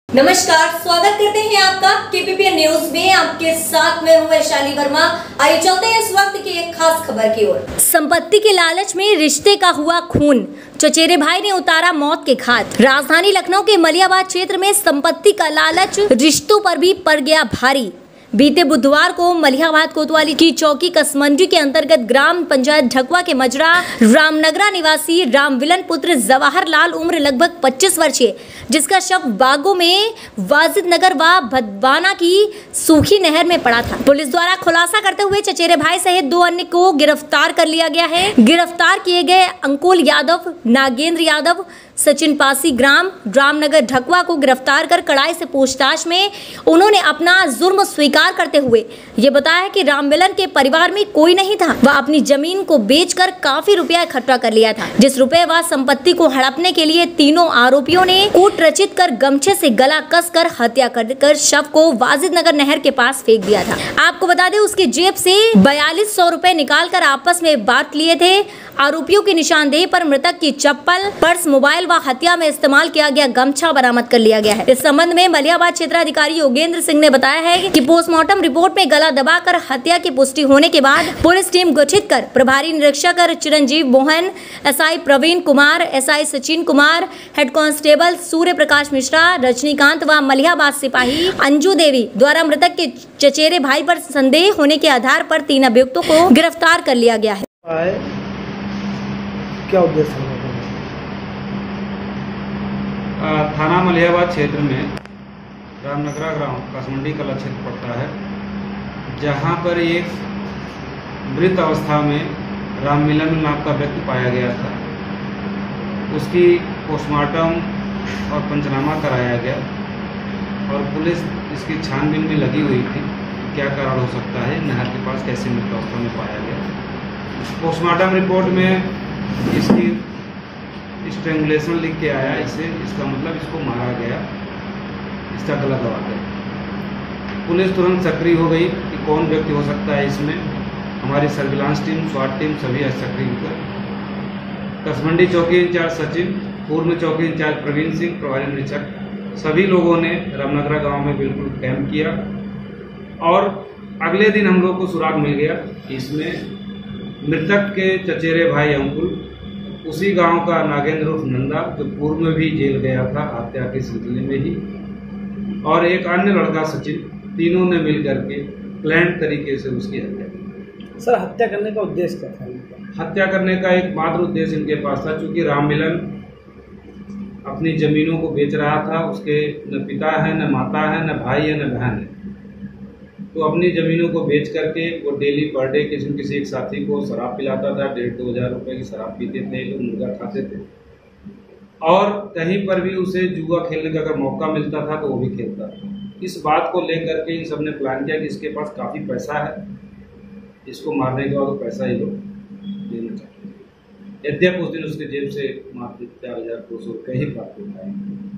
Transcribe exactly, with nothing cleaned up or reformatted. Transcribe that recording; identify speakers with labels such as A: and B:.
A: नमस्कार, स्वागत करते हैं आपका केपीपी न्यूज में। आपके साथ में हूँ वैशाली वर्मा। आइए चलते हैं इस वक्त की एक खास खबर की ओर। संपत्ति के लालच में रिश्ते का हुआ खून, चचेरे भाई ने उतारा मौत के घाट। राजधानी लखनऊ के मलियाबाद क्षेत्र में संपत्ति का लालच रिश्तों पर भी पड़ गया भारी। बीते बुधवार को मलियाबाद कोतवाली की चौकी कसमंडी के अंतर्गत ग्राम पंचायत ढकवा के मजरा रामनगरा निवासी रामविलन पुत्र जवाहर लाल उम्र लगभग पच्चीस वर्षीय, जिसका शव बागों में वाजिद नगर व भदवाना की सूखी नहर में पड़ा था। पुलिस द्वारा खुलासा करते हुए चचेरे भाई सहित दो अन्य को गिरफ्तार कर लिया गया है। गिरफ्तार किए गए अंकुल यादव, नागेंद्र यादव, सचिन पासी ग्राम रामनगर ढकवा को गिरफ्तार कर कड़ाई से पूछताछ में उन्होंने अपना जुर्म स्वीकार करते हुए ये बताया कि रामविलन के परिवार में कोई नहीं था। वह अपनी जमीन को बेचकर काफी रुपया इकट्ठा कर लिया था, जिस रुपए व संपत्ति को हड़पने के लिए तीनों आरोपियों ने कूट रचित कर गमछे से गला कस कर हत्या कर, कर शव को वाजिद नगर नहर के पास फेंक दिया था। आपको बता दें, उसकी जेब से बयालीस सौ रुपए निकाल कर आपस में बांट लिए थे। आरोपियों की निशानदेही पर मृतक की चप्पल, पर्स, मोबाइल व हत्या में इस्तेमाल किया गया गमछा बरामद कर लिया गया है। इस संबंध में मलियाबाद क्षेत्राधिकारी योगेंद्र सिंह ने बताया है कि पोस्टमार्टम रिपोर्ट में गला दबाकर हत्या की पुष्टि होने के बाद पुलिस टीम गठित कर प्रभारी निरीक्षक Chiranjeev Mohan, SI Praveen Kumar, SI Sachin Kumar, head constable Surya Prakash Mishra, Rajinikant व मलियाबाद सिपाही अंजू देवी द्वारा मृतक के चचेरे भाई पर संदेह होने के आधार पर तीन अभियुक्तों को गिरफ्तार कर लिया गया है।
B: क्या उद्देश्य है?
C: थाना मलियाबाद क्षेत्र में रामनगरा ग्राम कसमंडी कला क्षेत्र पड़ता है, जहां पर एक मृत अवस्था में रामविलन नाम का व्यक्ति पाया गया था। उसकी पोस्टमार्टम और पंचनामा कराया गया और पुलिस इसकी छानबीन में लगी हुई थी। क्या कारण हो सकता है, नहर के पास कैसे मृत अवस्था में पाया गया। पोस्टमार्टम रिपोर्ट में इसकी स्ट्रेंगुलेशन लिख के आया, इसे इसका मतलब इसको मारा गया, इसका गला दबा गया। पुलिस तुरंत सक्रिय हो गई कि कौन व्यक्ति हो सकता है इसमें। हमारी सर्विलांस टीम, स्वाट टीम सभी सक्रिय होकर कसमंडी चौकी इंचार्ज सचिन, पूर्व चौकी इंचार्ज प्रवीण सिंह, प्रभारी निरीक्षक, सभी लोगों ने रामनगरा गांव में बिल्कुल कैंप किया और अगले दिन हम लोग को सुराग मिल गया कि इसमें मृतक के चचेरे भाई अंकुल, उसी गांव का नागेंद्र उर्फ नंदा, जो पूर्व में भी जेल गया था हत्या के सिलसिले में ही, और एक अन्य लड़का सचिन, तीनों ने मिल करके प्लान्ड तरीके से उसकी हत्या की।
B: सर, हत्या करने का उद्देश्य क्या था?
C: हत्या करने का एक मात्र उद्देश्य इनके पास था, चूंकि रामविलन अपनी जमीनों को बेच रहा था। उसके न पिता है, न माता है, न भाई है, न बहन है। तो अपनी ज़मीनों को बेच करके वो डेली पर डे किसी किसी एक साथी को शराब पिलाता था। डेढ़ दो हज़ार रुपये की शराब पीते थे, लोग मुर्गा खाते थे और कहीं पर भी उसे जुआ खेलने का अगर मौका मिलता था तो वो भी खेलता था। इस बात को लेकर के इन सब ने प्लान किया कि इसके पास काफ़ी पैसा है, इसको मारने के बाद पैसा ये लोग देना चाहते हैं। यद्यप उस दिन उसके जेब से मात्र चार हज़ार दो सौ रुपये ही प्राप्त होता है।